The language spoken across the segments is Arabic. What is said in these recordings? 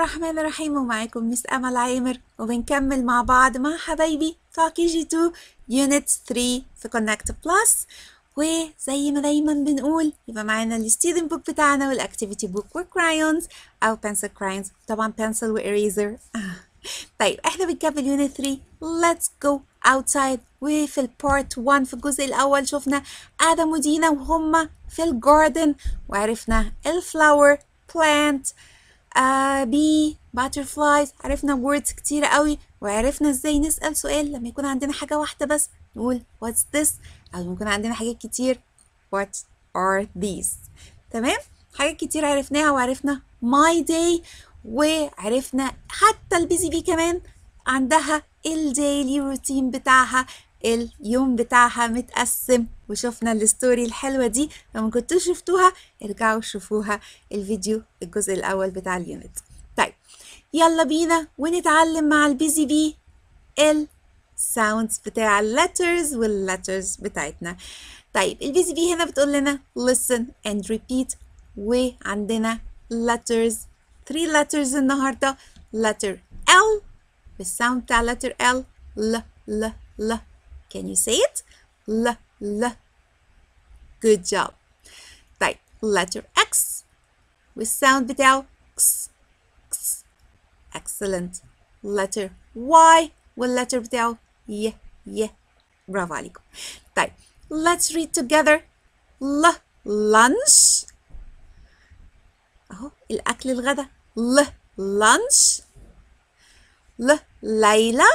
الرحمن الرحيم، ومعاكم مس أمل عامر، وبنكمل مع بعض مع حبايبي بتوع KG2 Unit 3 في Connect Plus. وزي ما دايما بنقول يبقى معانا الستودنت بوك بتاعنا والأكتيفيتي بوك وكرايونز أو بنسل كرايونز، طبعا بنسل وإريزر. طيب احنا بنكمل Unit 3. Let's go outside. وفي البارت 1 في الجزء الأول شفنا آدم ودينا وهما في الجاردن، وعرفنا الفلاور بلانت بي butterflies، عرفنا words كتيرة قوي، وعرفنا ازاي نسأل سؤال لما يكون عندنا حاجة واحدة بس نقول what's this، أو لما يكون عندنا حاجات كتير what are these. تمام، حاجات كتير عرفناها، وعرفنا my day، وعرفنا حتى البيزي بي كمان عندها الديلي روتين بتاعها، اليوم بتاعها متقسم، وشفنا الستوري الحلوة دي. لو ما كنتوش شفتوها ارجعوا شوفوها الفيديو الجزء الأول بتاع اليونت. طيب يلا بينا ونتعلم مع البيزي بي الساوندز بتاع اللترز واللترز بتاعتنا. طيب البيزي بي هنا بتقول لنا listen and repeat، وعندنا letters 3 letters النهارده. letter L بالساوند بتاع letter L، ل ل ل. Can you say it؟ ل ل. Good job. طيب letter X والساوند بتاعه X X. Excellent. letter Y والletter بتاعه ي ي. برافو عليكم. طيب let's read together. ل lunch، اهو الأكل الغدا، ل lunch. ل ليلى،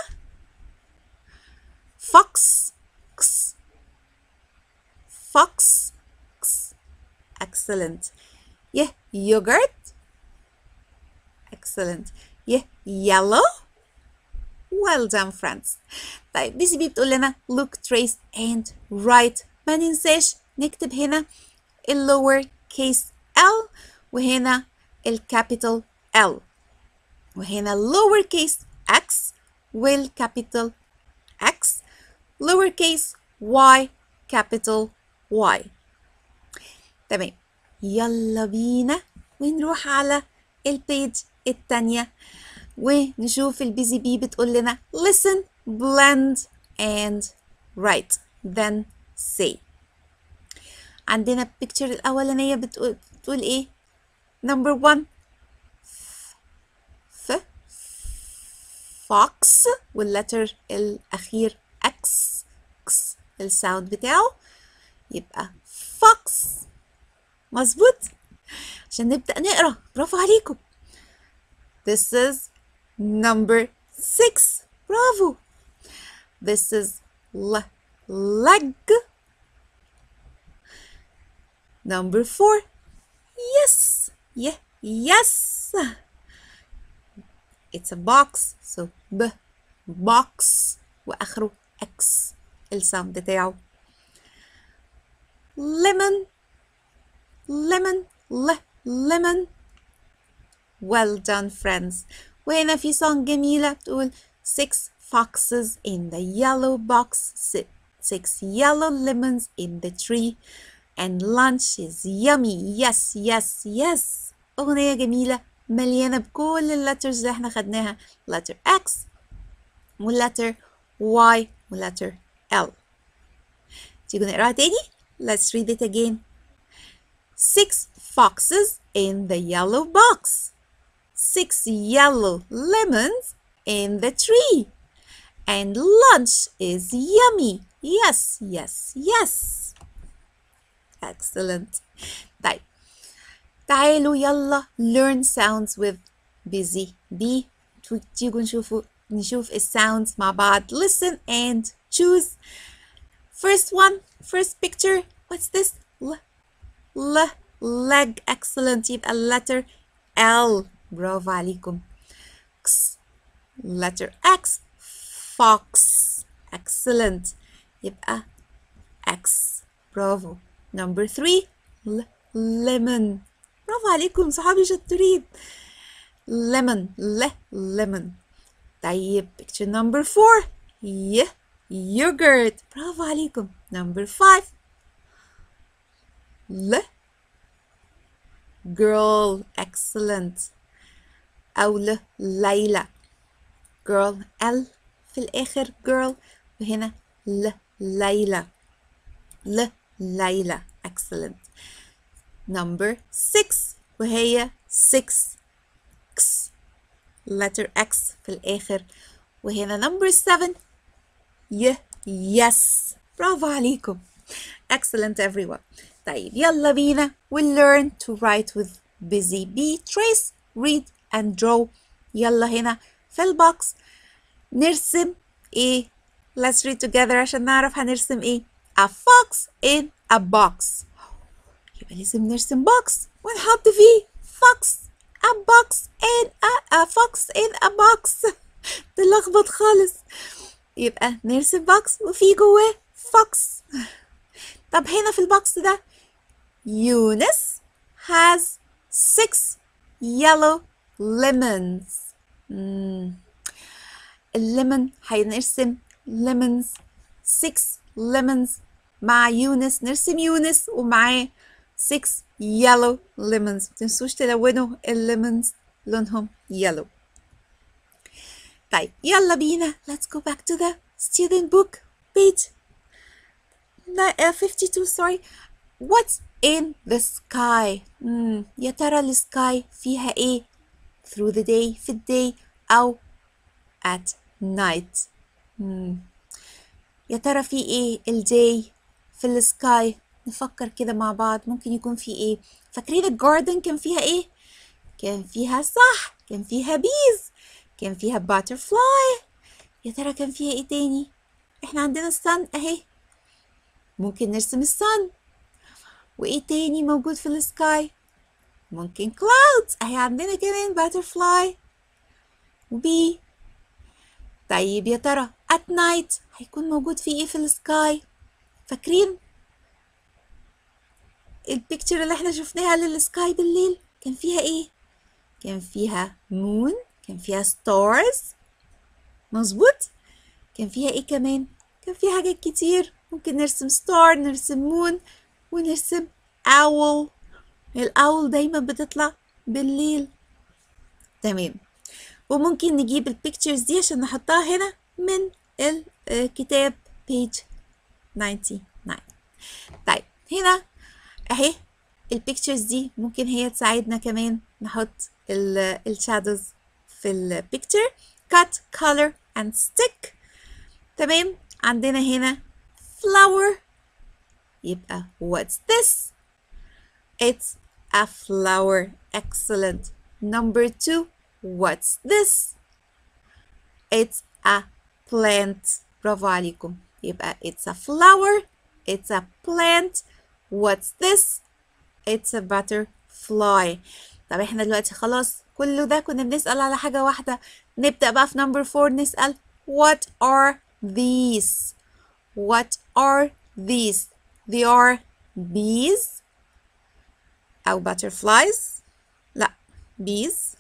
fox X fox X. Excellent. ي yogurt. Excellent. ي yellow. Well done friends. طيب بيسي بي بتقول لنا look trace and write. ما ننساش نكتب هنا lower case L، وهنا capital L، وهنا lower case X capital X، lower case Y capital Y. تمام، يلا بينا ونروح على البيج التانية ونشوف البيزي بي بتقول لنا listen, blend and write then say. عندنا البيكتشر الأولانية بتقول إيه؟ number 1 ف fox واللتر الأخير X X الساوند بتاعه يبقى fox. مظبوط، عشان نبدأ نقرأ. برافو عليكم. This is number 6. برافو. This is leg. Number 4. Yes. Yeah. Yes. It's a box. So box وآخره X الساوند بتاعه. lemon. lemon. Well done friends. وهنا في song جميلة بتقول 6 foxes in the yellow box, 6 yellow lemons in the tree, and lunch is yummy. Yes yes yes. أغنية جميلة مليانة بكل اللترز اللي احنا خدناها، letter X والletter Y والletter L. تيجوا نقراها تاني. Let's read it again. 6 foxes in the yellow box, 6 yellow lemons in the tree, and lunch is yummy. Yes yes yes. Excellent. طيب تعالوا يلا learn sounds with busy bee. تيجوا نشوف الساوندز مع بعض. Listen and choose. First one, first picture. What's this? leg. Excellent. يبقى letter L. برافو عليكم. X. letter X. fox. Excellent. يبقى X. برافو. number 3 lemon. برافو عليكم صحابي شطورين. lemon. lemon. طيب picture number 4 yogurt. برافو عليكم. number 5 girl. Excellent. أو ليلى. girl L في الآخر girl، وهنا ليلى. ليلى. excellent. number 6 وهي 6 X letter X في الآخر، وهنا number 7 yes. برافو عليكم. excellent everyone. طيب يلا بينا we'll learn to write with busy bee. trace, read and draw. يلا هنا في البوكس نرسم ايه؟ let's read together عشان نعرف هنرسم ايه. a fox in a box. يبقى لازم نرسم box ونحط فيه fox. a box in a fox in a box. تلخبط خالص. يبقى نرسم box وفي جواه fox. طب هنا في البوكس ده يونس has 6 yellow lemons. الليمون هنرسم lemons 6 lemons. مع يونس نرسم يونس ومعاه 6 yellow lemons. متنسوش تلونوا الليمونز لونهم yellow. طيب يلا بينا let's go back to the student book page 52. sorry. what's in the sky? يا ترى السكاي فيها ايه؟ through the day في الداي أو at night. يا ترى في ايه الداي في السكاي؟ نفكر كده مع بعض ممكن يكون في ايه. فاكرين الجاردن كان فيها ايه؟ كان فيها صح كان فيها bees، كان فيها butterfly. يا ترى كان فيها ايه تاني؟ احنا عندنا السن اهي، ممكن نرسم السن. وايه تاني موجود في السكاي؟ ممكن clouds اهي عندنا كمان butterfly وبي. طيب يا ترى at night هيكون موجود فيه ايه في السكاي؟ فاكرين البيكتشر اللي احنا شفناها للسكاي بالليل كان فيها ايه؟ كان فيها moon، كان فيها stars. مظبوط. كان فيها ايه كمان؟ كان فيها حاجات كتير، ممكن نرسم ستار، نرسم مون، ونرسم owl. الاول دايما بتطلع بالليل. تمام. وممكن نجيب البيكتشرز دي عشان نحطها هنا من الكتاب page 99. طيب هنا اهي البيكتشرز دي ممكن هي تساعدنا كمان نحط الشادوز في البيكتشر. cut, color and stick. تمام. عندنا هنا flower، يبقى what's this? It's a flower. excellent. number 2 what's this? It's a plant. برافو عليكم. يبقى it's a flower, it's a plant. what's this? It's a butterfly. طب احنا دلوقتي خلاص كله ده كنا بنسأل على حاجة واحدة. نبدأ بقى في number 4 نسأل what are these? What are these? They are bees أو butterflies. لا bees.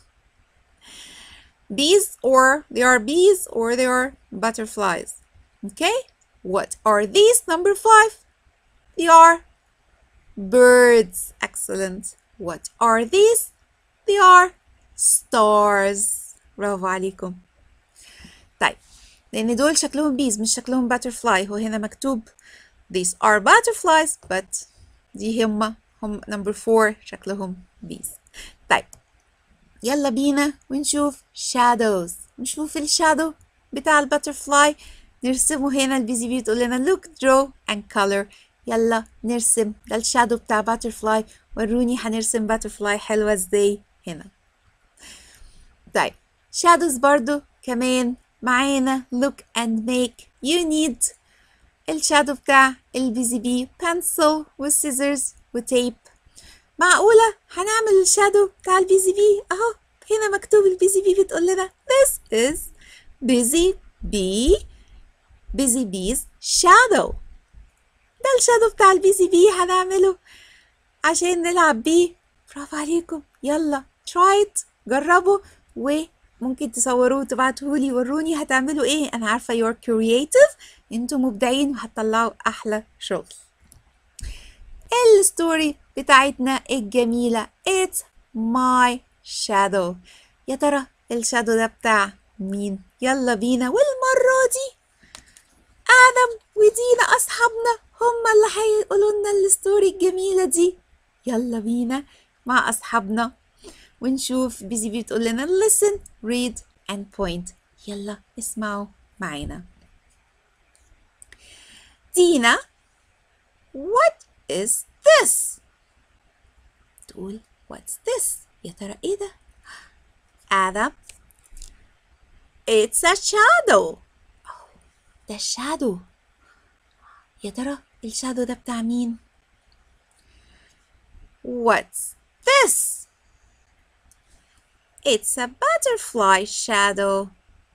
bees or they are bees or they are butterflies. Okay. What are these? number 5. They are birds. excellent. What are these? They are stars. برافو عليكم. طيب لأن دول شكلهم bees مش شكلهم butterfly. هو هنا مكتوب these are butterflies but دي هم number 4 شكلهم bees. طيب يلا بينا ونشوف shadows. نشوف الشادو بتاع الباترفلاي نرسمه هنا. البيزي بي تقول لنا look, draw and color. يلا نرسم ده الشادو بتاع باترفلاي. وروني هنرسم باترفلاي حلوة ازاي هنا. طيب shadows برضو كمان معانا look and make. you need الشادو بتاع البيزي بي pencil والسيزرز وتيب. معقولة هنعمل الشادو بتاع البيزي بي اهو هنا مكتوب البيزي بي بتقول لنا this is busy bee busy bee's shadow. ده الشادو بتاع البيزي بي هنعمله عشان نلعب بيه. برافو عليكم. يلا try it جربوا وممكن تصوروه وتبعتوهولي وروني هتعملوا ايه. انا عارفة you're creative انتوا مبدعين وهتطلعوا احلى شغل. الستوري بتاعتنا الجميلة it's my shadow. يا ترى الشادو ده بتاع مين؟ يلا بينا، والمرة دي آدم ودينا أصحابنا هما اللي هيقولوا لنا الستوري الجميلة دي. يلا بينا مع أصحابنا ونشوف بيزي بي بتقول لنا listen, read and point. يلا اسمعوا معانا. دينا what is this؟ تقول what's this؟ يا ترى ايه ده؟ آدم it's a shadow. ده shadow. يا ترى الشادو ده بتاع مين؟ What's this? It's a butterfly shadow.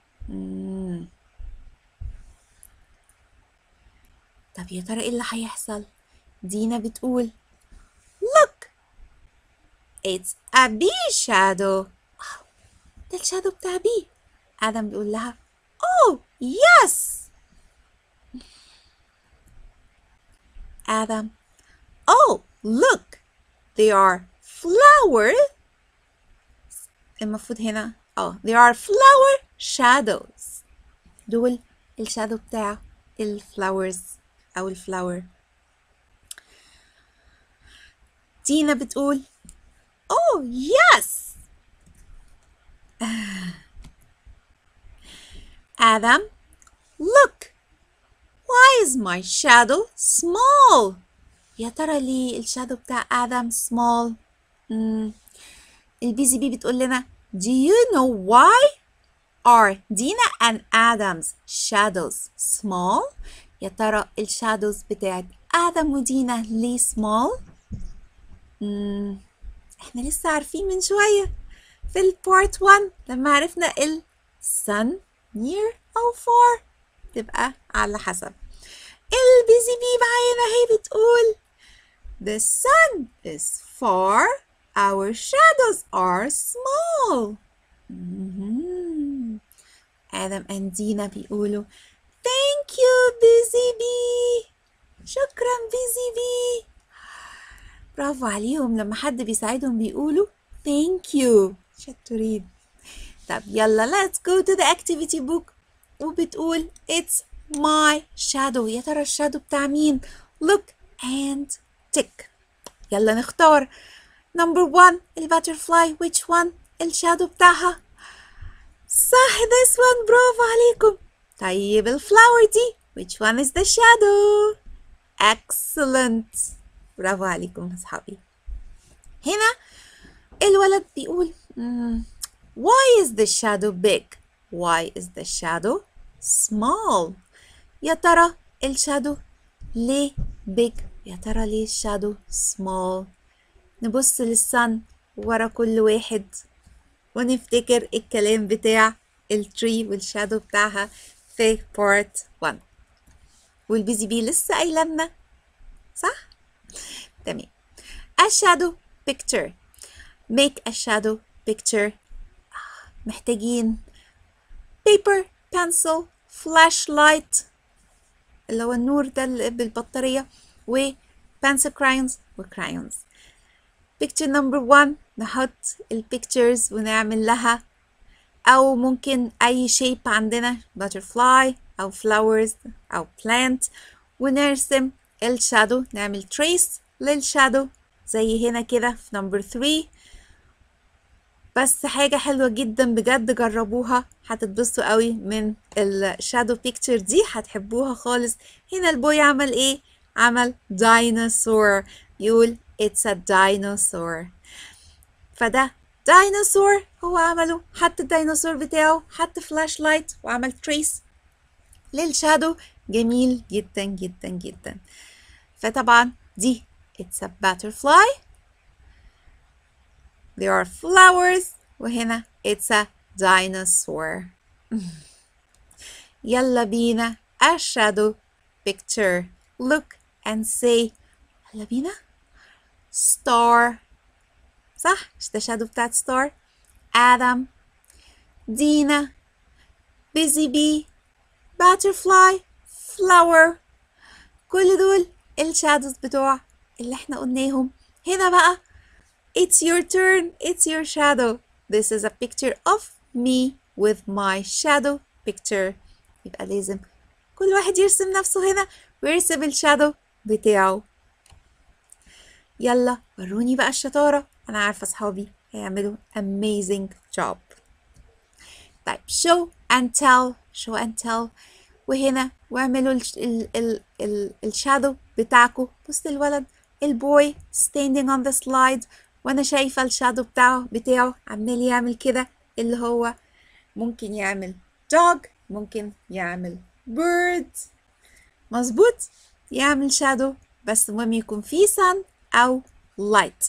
طب يا ترى ايه اللي هيحصل؟ دينا بتقول Look, it's a bee shadow. ده الشادو بتاع بي. آدم بيقول لها Oh, yes. Adam, oh, look, they are flowers. المفروض هنا they are flower shadows. دول الشادو بتاع الفلاورز أو الفلاور. دينا بتقول oh yes. Adam, look, why is my shadow small? يا ترى ليه الشادو بتاع آدم small؟ البيزي بي بتقول لنا Do you know why are Dina and Adam's shadows small؟ يا ترى الشادوز بتاعت آدم ودينا ليه small؟ احنا لسه عارفين من شوية في البارت 1 لما عرفنا sun near أو far تبقى على حسب. البيزي بي معانا هي بتقول The sun is far, our shadows are small. آدم and دينا بيقولوا Thank you بيزي بي. شكرا بيزي بي. برافو عليهم لما حد بيساعدهم بيقولوا Thank you. شطورين. طب يلا let's go to the activity book. وبتقول It's my shadow. يا ترى الشادو بتاع مين؟ Look and tick. يلا نختار. Number 1 الباترفلاي. Which one؟ الشادو بتاعها. صح this one. برافو عليكم. طيب الفلاور دي. Which one is the shadow؟ Excellent. برافو عليكم يا أصحابي. هنا الولد بيقول Why is the shadow big? Why is the shadow small? يا ترى الشادو ليه big؟ يا ترى ليه الشادو small؟ نبص للسن ورا كل واحد ونفتكر الكلام بتاع التري والشادو بتاعها في part 1. والبيزي بي لسه قايله لنا صح؟ تمام. A shadow picture. Make a shadow picture. محتاجين paper, pencil, flashlight اللي هو النور ده اللي بالبطارية و pencil crayons و crayons. picture number 1 نحط البيكتشرز ونعمل لها أو ممكن أي shape عندنا butterfly أو flowers أو plant ونرسم الشادو نعمل trace للشادو زي هنا كده في number 3. بس حاجة حلوة جدا بجد جربوها هتتبسطوا قوي من الشادو بيكتشر دي هتحبوها خالص. هنا البوي عمل ايه؟ عمل ديناصور. يقول it's a dinosaur. فده ديناصور هو عمله. حط الديناصور بتاعه حط فلاش لايت وعمل تريس للشادو. جميل جدا جدا جدا. فطبعا دي it's a butterfly. There are flowers وهنا it's a dinosaur. يلا بينا a shadow picture. Look and say يلا بينا star. صح؟ ده shadow بتاعت star. Adam, Dina, busy bee, butterfly, flower. كل دول الشادوز بتوع اللي احنا قلناهم. هنا بقى It's your turn. It's your shadow. this is a picture of me with my shadow picture. يبقى لازم كل واحد يرسم نفسه هنا ويرسم الشادو بتاعه. يلا وروني بقى الشطارة، أنا عارفة صحابي هيعملوا amazing job. طيب show and tell، show and tell، وهنا واعملوا الشادو بتاعكم. بص الولد البوي standing on the slide، وانا شايفة الشادو بتاعه عمال يعمل كده، اللي هو ممكن يعمل dog، ممكن يعمل bird، مظبوط، يعمل شادو، بس المهم يكون فيه sun او light.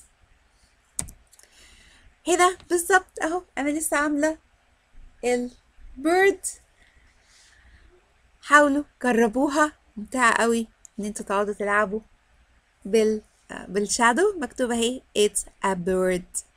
هنا بالظبط اهو انا لسه عاملة البيرد. حاولوا جربوها، ممتعة قوي ان انتوا تقعدوا تلعبوا بالشادو. مكتوبة اهي it's a bird.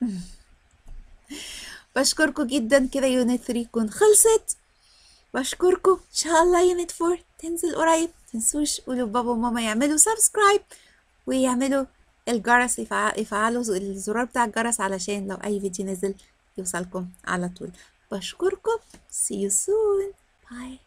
بشكركم جدا، كده يونت 3 تكون خلصت. بشكركم، ان شاء الله يونت 4 تنزل قريب. متنسوش قولوا بابا وماما يعملوا سبسكرايب ويعملوا الجرس، يفعلوا الزرار بتاع الجرس علشان لو اي فيديو نزل يوصلكم على طول. بشكركم. see you soon. bye.